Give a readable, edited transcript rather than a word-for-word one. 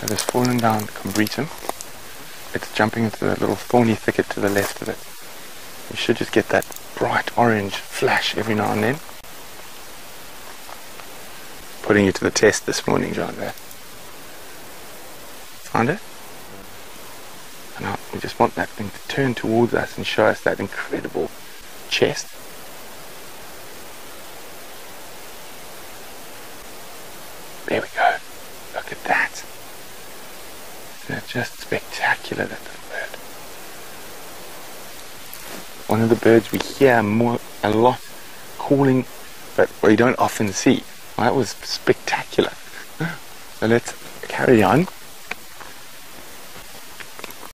So this fallen down combretum, it's jumping into the little thorny thicket to the left of it. You should just get that bright orange flash every now and then. Putting you to the test this morning, John. There. Find it? And now we just want that thing to turn towards us and show us that incredible chest. There we go. Look at that. Isn't it just spectacular, that little bird? One of the birds we hear a lot calling, but we don't often see. That was spectacular. So let's carry on.